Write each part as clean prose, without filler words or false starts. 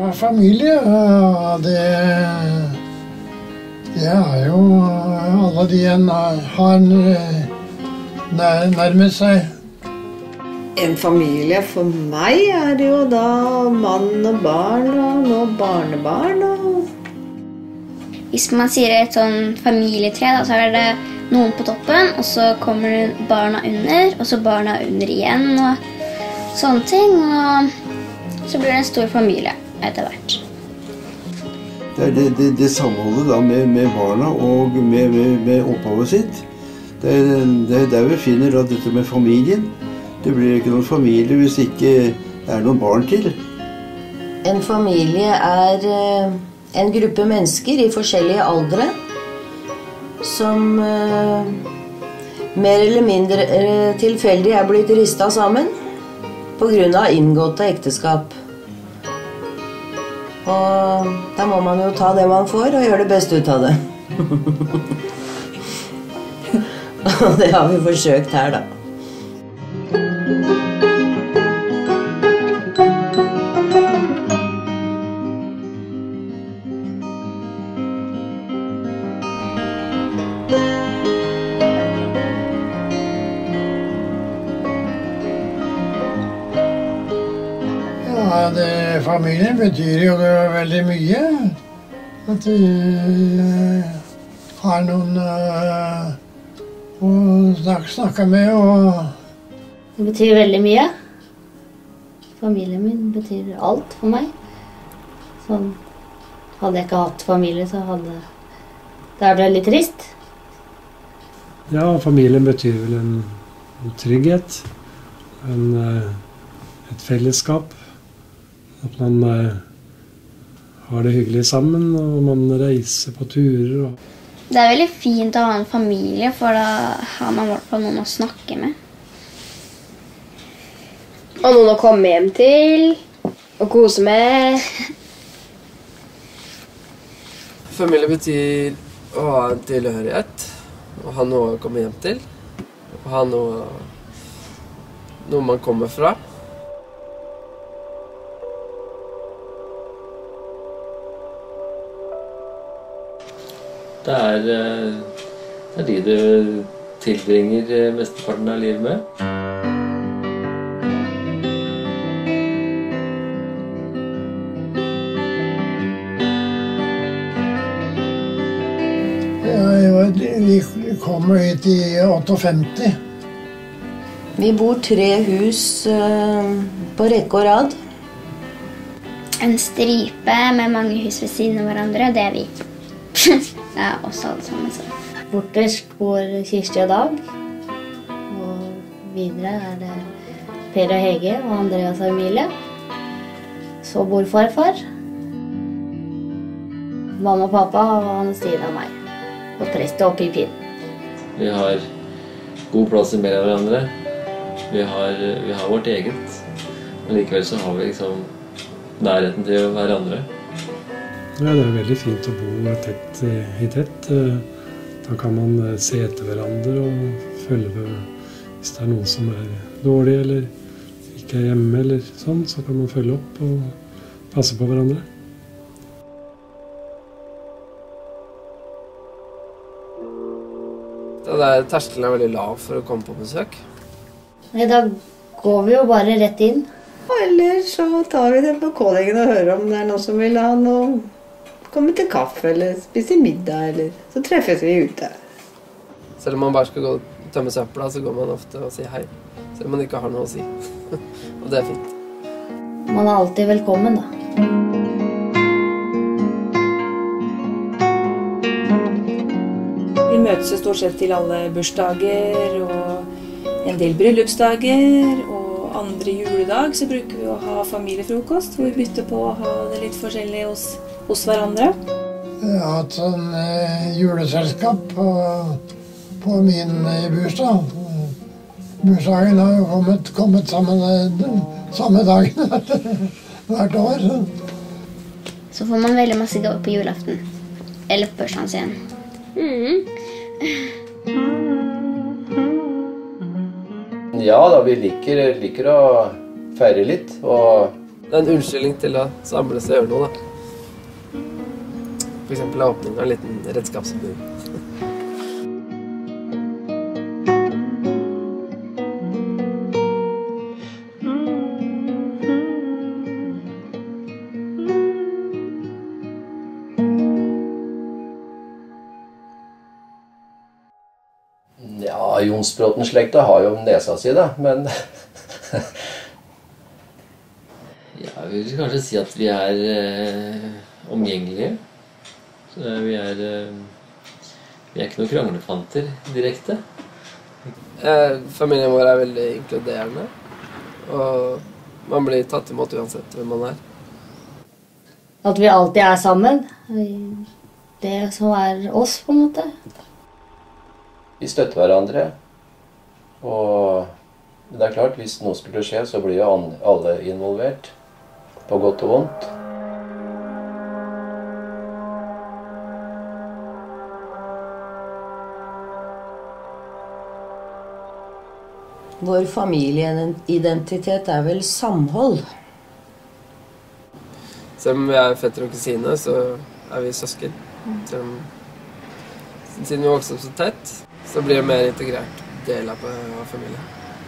Familie, det er jo alle de en har nærmet seg. En familie for meg er det jo da mann og barn og nå barnebarn. Hvis man sier et sånn familietre, da, så er det noen på toppen, og så kommer det barna under, og så barna under igjen, og sånne ting. Og så blir det en stor familie etter hvert. Det er det samholdet da med barna og med opphavet sitt. Det er der vi finner da dette med familien. Det blir ikke noen familie hvis ikke det er noen barn til. En familie er en gruppe mennesker i forskjellige aldre som mer eller mindre tilfeldig er blitt ristet sammen på grunn av inngåtte ekteskap. Og da må man jo ta det man får og gjøre det beste ut av det. Og det har vi forsøkt her, da. Familien betyr jo det veldig mye. At vi har noen å snakke med. Det betyr veldig mye. Familien min betyr alt for meg. Sånn, hadde jeg ikke hatt familie, så hadde det vært litt trist. Ja, familien betyr vel en trygghet, et fellesskap. At man har det hyggelig sammen, og man reiser på turer. Det er veldig fint å ha en familie, for da har man i hvert fall noen å snakke med. Og noen å komme hjem til, og kose med. Familie betyr å ha en tilhørighet, å ha noe å komme hjem til, å ha noe man kommer fra. Det er de du tilbringer mesteparten av livet med. Vi kom hit i 58. Vi bor 3 hus på rekke og rad. En stripe med mange hus ved siden av hverandre, det er vi. Det er oss alle sammen sånn. Borterst bor Kirsti og Dag. Og videre er det Per og Hege og Andreas og Emilie. Så bor farfar. Mamma og pappa og Anne-Stine og meg. Og prest og Pipin. Vi har god plass mellom hverandre. Vi har vårt eget. Men likevel så har vi liksom nærheten til hverandre. Ja, det er veldig fint å bo tett i tett. Da kan man se etter hverandre og følge hvis det er noen som er dårlig eller ikke er hjemme eller sånn, så kan man følge opp og passe på hverandre. Terskelen er veldig lav for å komme på besøk. Da går vi jo bare rett inn. Eller så tar vi det på kålingen og hører om det er noen som vil ha noe. Komme til kaffe eller spise middag, eller så treffes vi ute. Selv om man bare skal gå og tømme søpla, så går man ofte og sier hei. Selv om man ikke har noe å si. Og det er fint. Man er alltid velkommen, da. Vi møtes stort sett til alle bursdager og en del bryllupsdager. Og andre juledag så bruker vi å ha familiefrokost, hvor vi bytter på å ha det litt forskjellig hos hverandre. Jeg har hatt sånn juleselskap på min bursdag. Bursdagen har jo kommet samme dagen hvert år. Så får man veldig masse gaver på julaften. Eller på bursdagen sin. Ja da, vi liker å feire litt, og Det er en unnskyldning til å samles og gjøre noe, da. For eksempel åpning av en liten redskapsbud. Ja, Jonsbråten-slekta har jo nesa si, da, men ja, jeg vil kanskje si at vi er omgjengelige. Vi er ikke noen kranglefanter direkte. Familien vår er veldig inkluderende, og man blir tatt imot uansett hvem man er. At vi alltid er sammen. Det som er oss, på en måte. Vi støtter hverandre, og det er klart, hvis noe skulle skje, så blir jo alle involvert, på godt og vondt. Vår familieidentitet er vel samhold. Selv om vi er fetter og kusine, så er vi søsken. Siden vi vokser opp så tett, så blir det mer integrert del av familien.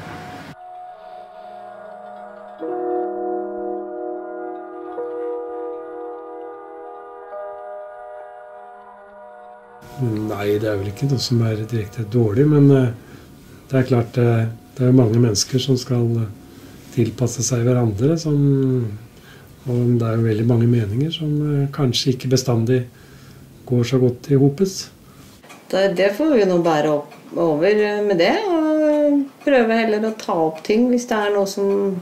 Nei, det er vel ikke noe som er direkte dårlig, men det er klart det er mange mennesker som skal tilpasse seg hverandre, og det er jo veldig mange meninger som kanskje ikke bestandig går så godt i hopes. Det får vi nå bære over med det, og prøve heller å ta opp ting hvis det er noe som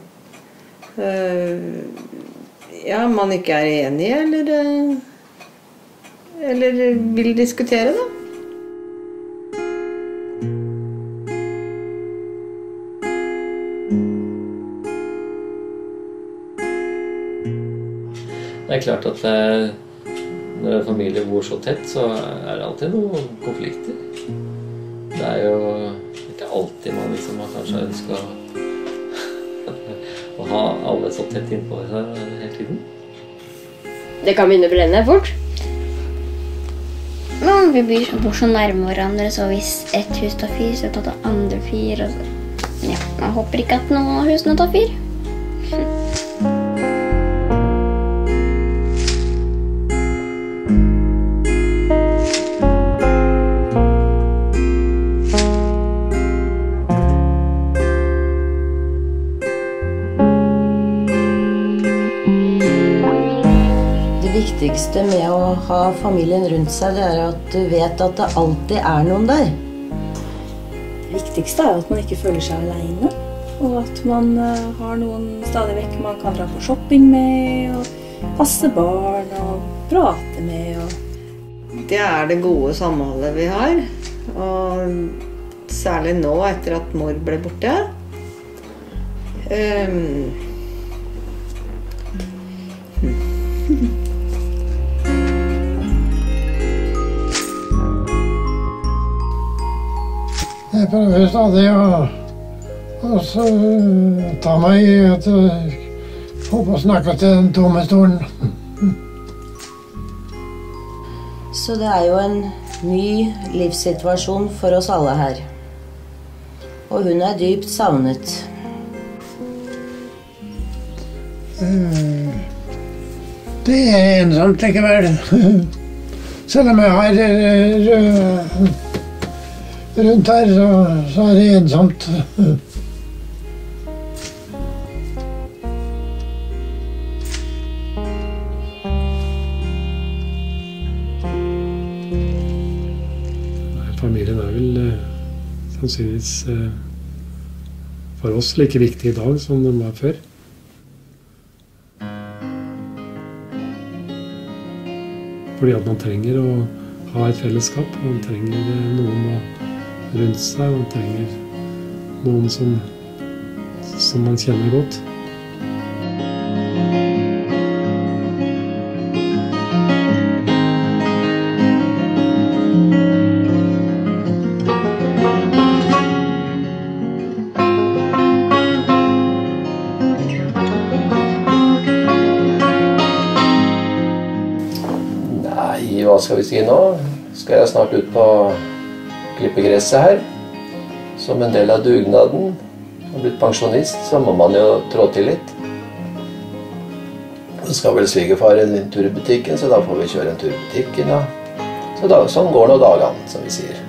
man ikke er enig i, eller vil diskutere, da. Det er klart at når en familie bor så tett, så er det alltid noen konflikter. Det er jo ikke alltid man liksom har kanskje ønsket å ha alle så tett innpå seg hele tiden. Det kan begynne å brenne fort. Men vi bor så nærme hverandre, så hvis et hus tar fyr, så tar det andre fyr. Og så. Ja, jeg håper ikke at noen av husene tar fyr. Det viktigste med å ha familien rundt seg, det er at du vet at det alltid er noen der. Det viktigste er at man ikke føler seg alene, og at man har noen stadig vekk man kan dra på shopping med, og passe barn og prate med. Det er det gode samholdet vi har, og særlig nå etter at mor ble borte. Jeg prøver stadig å ta meg i at jeg håper å snakke til den tomme stolen. Så det er jo en ny livssituasjon for oss alle her. Og hun er dypt savnet. Det er ensomt likevel. Selv om jeg har rundt her, så er det ensomt. Familien er vel sannsynligvis for oss like viktig i dag som den var før. Fordi at man trenger å ha et fellesskap, man trenger noen rundt seg, man trenger noen som man kjenner godt. skal vi si nå? Skal jeg snart ut på klippegresset her. Som en del av dugnaden. Har blitt pensjonist, så må man jo trå til litt. Så skal vel svigerfar en tur i butikken, så da får vi kjøre en tur i butikken. Ja. Så sånn går nå dagene, som vi sier.